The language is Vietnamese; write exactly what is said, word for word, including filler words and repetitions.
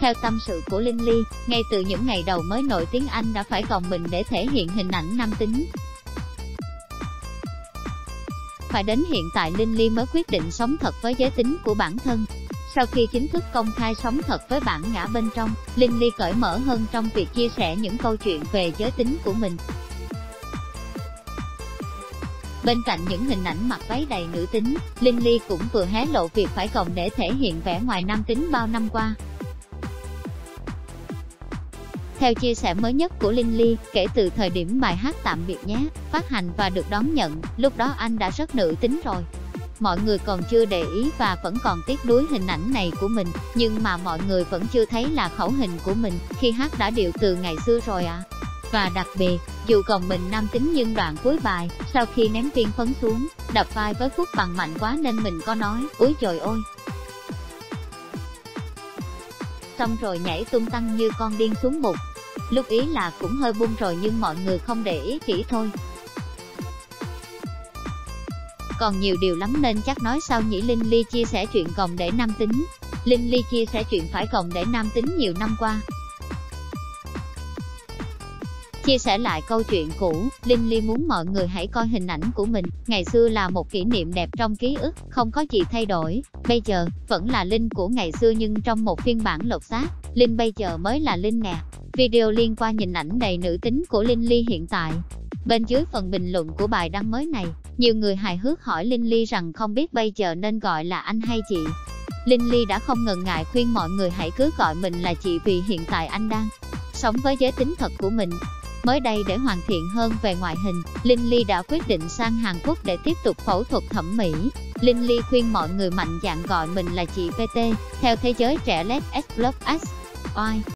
Theo tâm sự của Linh Ly, ngay từ những ngày đầu mới nổi tiếng anh đã phải gồng mình để thể hiện hình ảnh nam tính. Phải đến hiện tại Linh Ly mới quyết định sống thật với giới tính của bản thân. Sau khi chính thức công khai sống thật với bản ngã bên trong, Linh Ly cởi mở hơn trong việc chia sẻ những câu chuyện về giới tính của mình. Bên cạnh những hình ảnh mặc váy đầy nữ tính, Linh Ly cũng vừa hé lộ việc phải gồng để thể hiện vẻ ngoài nam tính bao năm qua. Theo chia sẻ mới nhất của Linh Ly, kể từ thời điểm bài hát Tạm Biệt Nhé phát hành và được đón nhận, lúc đó anh đã rất nữ tính rồi. Mọi người còn chưa để ý và vẫn còn tiếc nuối hình ảnh này của mình, nhưng mà mọi người vẫn chưa thấy là khẩu hình của mình khi hát đã điệu từ ngày xưa rồi ạ. À. Và đặc biệt, dù gồng mình nam tính nhưng đoạn cuối bài, sau khi ném viên phấn xuống, đập vai với Phúc Bằng mạnh quá nên mình có nói, úi trời ơi. Xong rồi nhảy tung tăng như con điên xuống bục. Lúc ý là cũng hơi bung rồi nhưng mọi người không để ý kỹ thôi. Còn nhiều điều lắm nên chắc nói sau nhỉ. Linh Ly chia sẻ chuyện gồng để nam tính. Linh Ly chia sẻ chuyện phải gồng để nam tính nhiều năm qua. Chia sẻ lại câu chuyện cũ, Linh Ly muốn mọi người hãy coi hình ảnh của mình ngày xưa là một kỷ niệm đẹp trong ký ức, không có gì thay đổi. Bây giờ, vẫn là Linh của ngày xưa nhưng trong một phiên bản lột xác, Linh bây giờ mới là Linh nè. Video liên quan hình ảnh đầy nữ tính của Linh Ly hiện tại. Bên dưới phần bình luận của bài đăng mới này, nhiều người hài hước hỏi Linh Ly rằng không biết bây giờ nên gọi là anh hay chị. Linh Ly đã không ngần ngại khuyên mọi người hãy cứ gọi mình là chị vì hiện tại anh đang sống với giới tính thật của mình. Mới đây để hoàn thiện hơn về ngoại hình, Linh Ly đã quyết định sang Hàn Quốc để tiếp tục phẫu thuật thẩm mỹ. Linh Ly khuyên mọi người mạnh dạn gọi mình là chị pê tê, theo thế giới trẻ Let's Explore Us. Oai.